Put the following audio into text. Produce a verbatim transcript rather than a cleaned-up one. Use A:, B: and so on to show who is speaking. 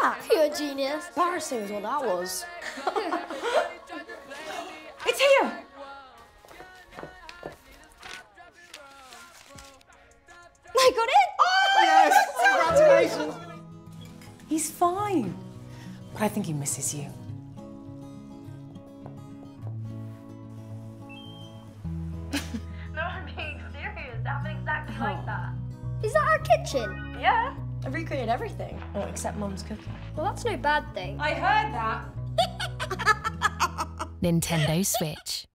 A: that? You're a genius.
B: Embarrassing is what that was. It's here!
A: I got it!
B: Oh, yes! Congratulations!
C: He's fine, but I think he misses you.
D: No, I'm being serious. It happened exactly oh. like that.
A: Is that our kitchen?
D: Yeah.
B: I recreated everything. Oh, except Mum's cooking.
A: Well, that's no bad thing.
C: I heard that.
E: Nintendo Switch.